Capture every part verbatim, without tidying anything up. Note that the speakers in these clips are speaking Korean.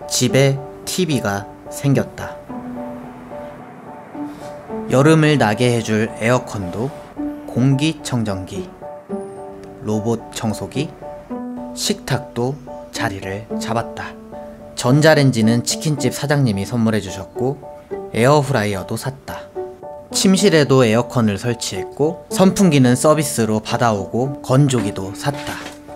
집에 티비가 생겼다. 여름을 나게 해줄 에어컨도, 공기청정기, 로봇 청소기, 식탁도 자리를 잡았다. 전자레인지는 치킨집 사장님이 선물해 주셨고 에어프라이어도 샀다. 침실에도 에어컨을 설치했고 선풍기는 서비스로 받아오고 건조기도 샀다.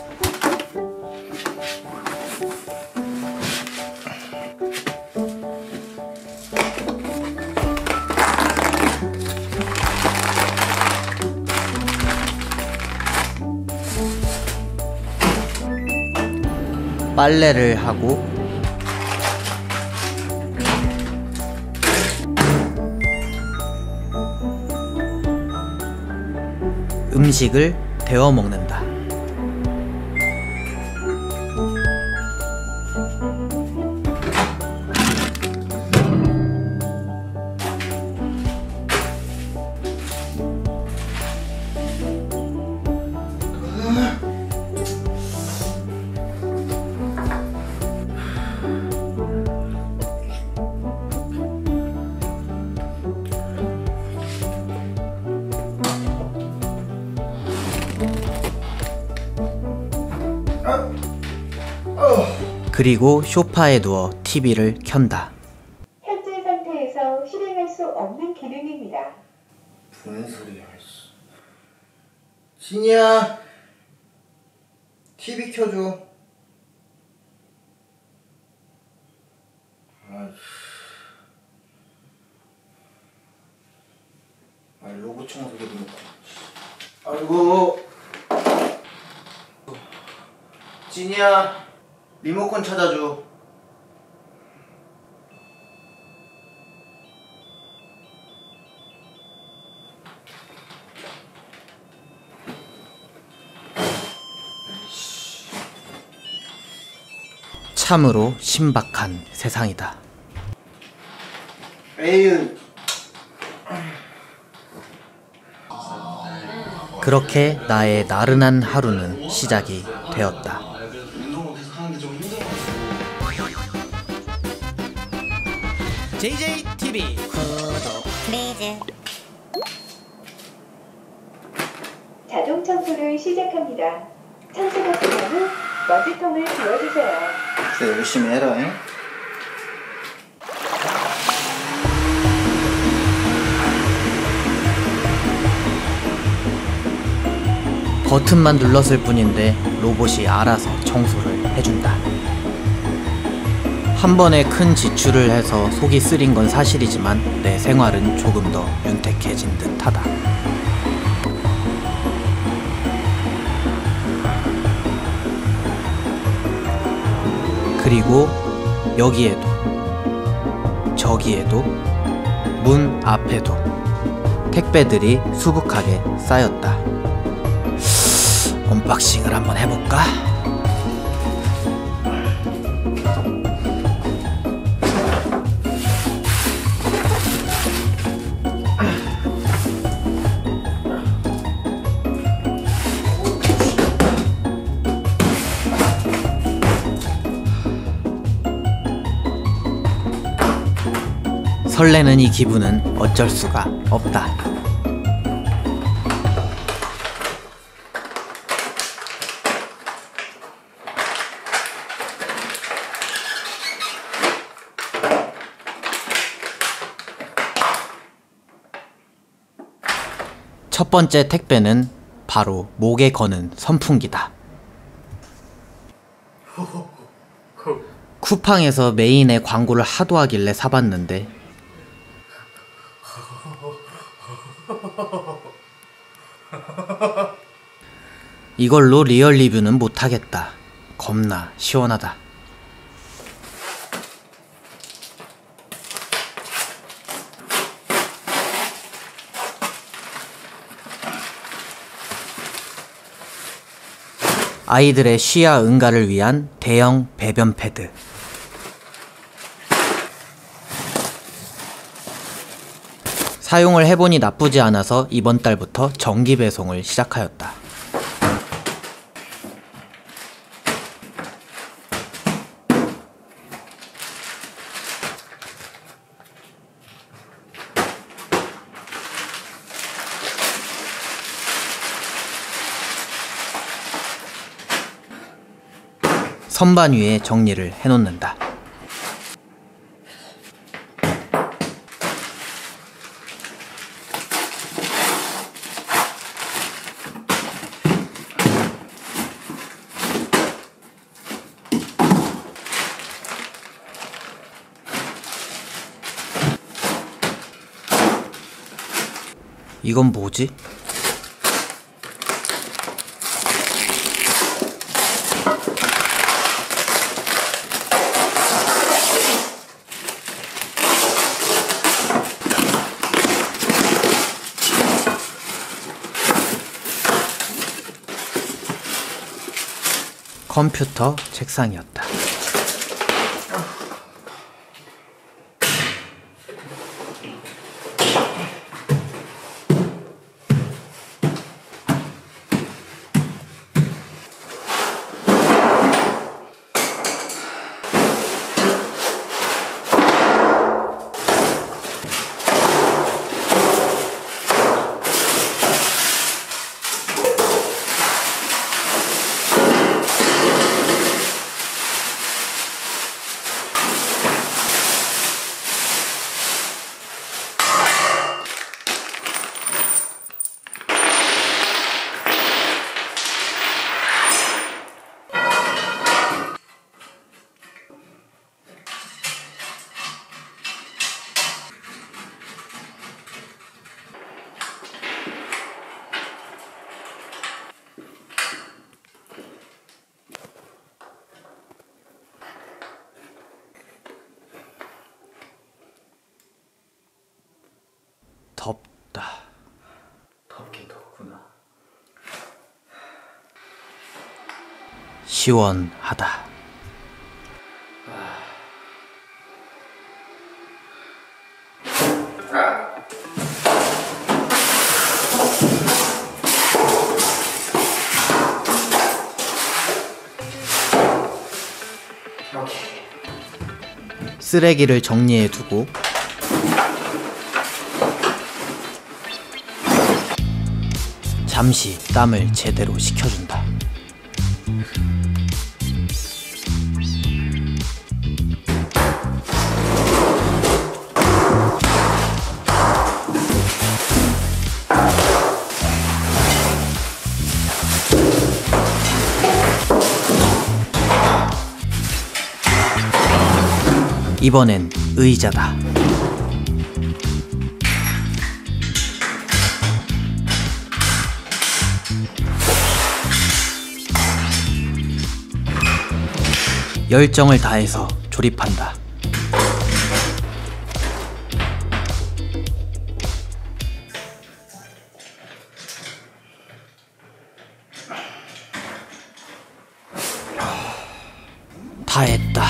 빨래를 하고 음식을 데워 먹는다. 그리고 소파에 누워 티비를 켠다. 현재 상태에서 실행할 수 없는 기능입니다. 무슨 소리야. 진이야, 티비 켜줘. 아, 로봇 청소기도 놓고. 아이고. 진이야, 리모컨 찾아줘. 참으로 신박한 세상이다. 에휴. 그렇게 나의 나른한 하루는 시작이 되었다. 제이제이티비 구독 플리즈. 자동 청소를 시작합니다. 청소가 끝난 후 먼지통을 비워주세요. 그래, 열심히 해라. 잉? 버튼만 눌렀을 뿐인데 로봇이 알아서 청소를 해준다. 한 번에 큰 지출을 해서 속이 쓰린 건 사실이지만 내 생활은 조금 더 윤택해진 듯하다. 그리고 여기에도 저기에도 문 앞에도 택배들이 수북하게 쌓였다. 언박싱을 한번 해볼까? 설레는 이 기분은 어쩔 수가 없다. 첫 번째 택배는 바로 목에 거는 선풍기다. 쿠팡에서 메인에 광고를 하도 하길래 사봤는데 이걸로 리얼 리뷰는 못하겠다. 겁나 시원하다. 아이들의 시야 응가를 위한 대형 배변 패드. 사용을 해보니 나쁘지 않아서 이번 달부터 정기 배송을 시작하였다. 선반 위에 정리를 해놓는다. 이건 뭐지? 컴퓨터 책상이었다. 덥다. 덥긴 덥구나. 시원하다. 쓰레기를 정리해두고 잠시 땀을 제대로 식혀준다. 이번엔 의자다. 열정을 다해서 조립한다. 다 했다.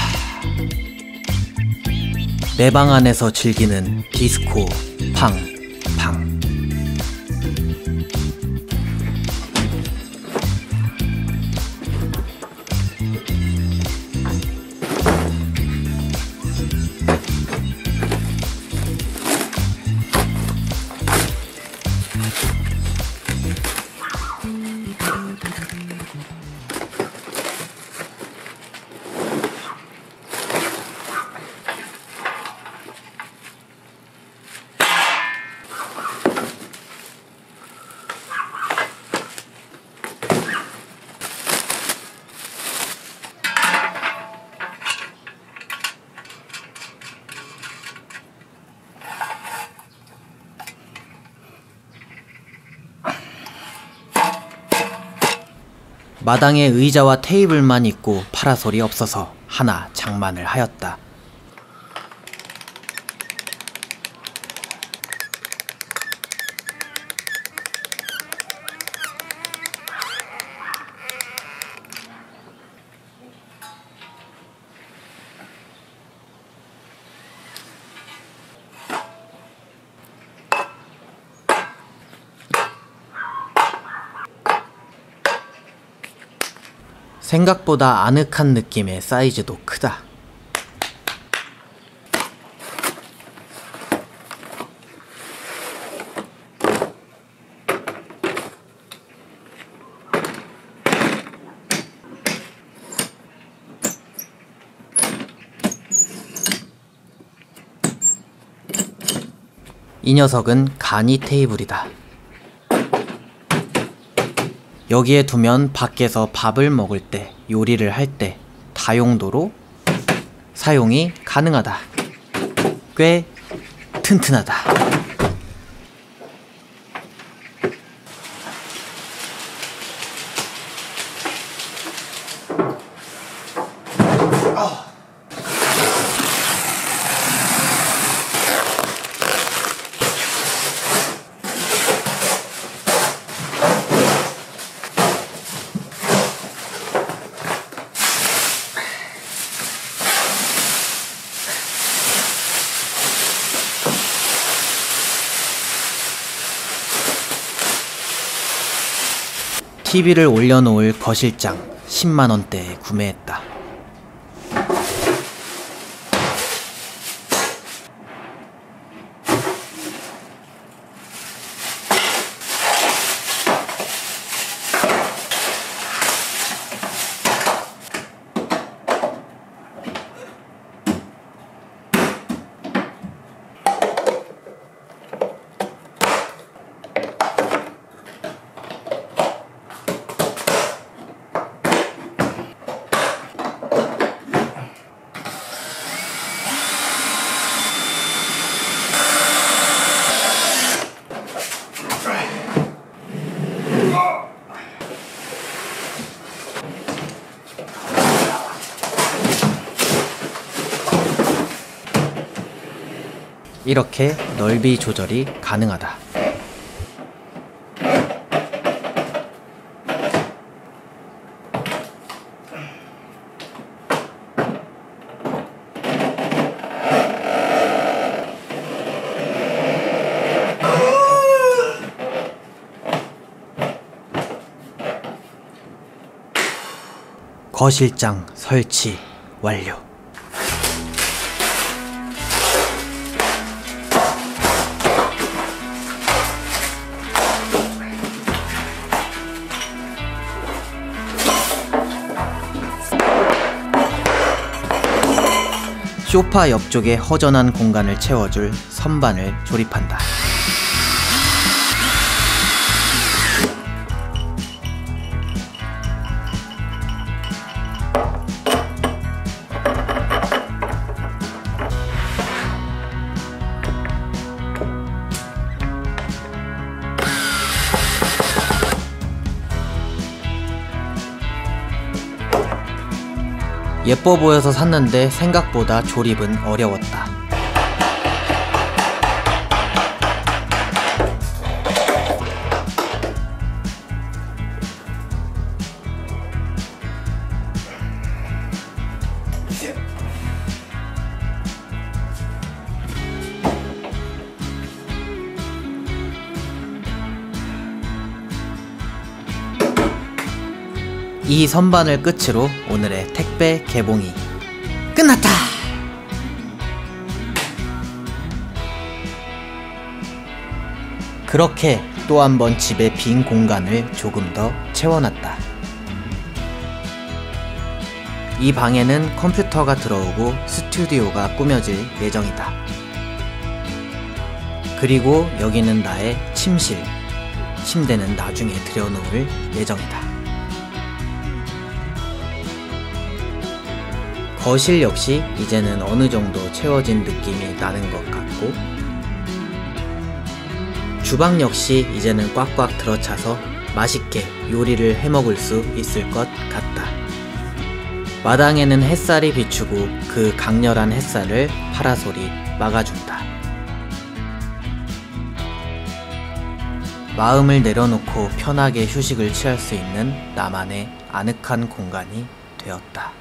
내 방 안에서 즐기는 디스코 팡팡. 마당에 의자와 테이블만 있고 파라솔이 없어서 하나 장만을 하였다. 생각보다 아늑한 느낌의 사이즈도 크다. 이 녀석은 간이 테이블이다. 여기에 두면 밖에서 밥을 먹을 때, 요리를 할 때 다용도로 사용이 가능하다. 꽤 튼튼하다. 티비를 올려놓을 거실장 십만 원대에 구매했다. 이렇게 넓이 조절이 가능하다. 거실장 설치 완료. 소파 옆쪽에 허전한 공간을 채워줄 선반을 조립한다. 예뻐 보여서 샀는데 생각보다 조립은 어려웠다. 이 선반을 끝으로 오늘의 택배 개봉이 끝났다! 그렇게 또 한 번 집의 빈 공간을 조금 더 채워놨다. 이 방에는 컴퓨터가 들어오고 스튜디오가 꾸며질 예정이다. 그리고 여기는 나의 침실, 침대는 나중에 들여놓을 예정이다. 거실 역시 이제는 어느 정도 채워진 느낌이 나는 것 같고, 주방 역시 이제는 꽉꽉 들어차서 맛있게 요리를 해먹을 수 있을 것 같다. 마당에는 햇살이 비추고 그 강렬한 햇살을 파라솔이 막아준다. 마음을 내려놓고 편하게 휴식을 취할 수 있는 나만의 아늑한 공간이 되었다.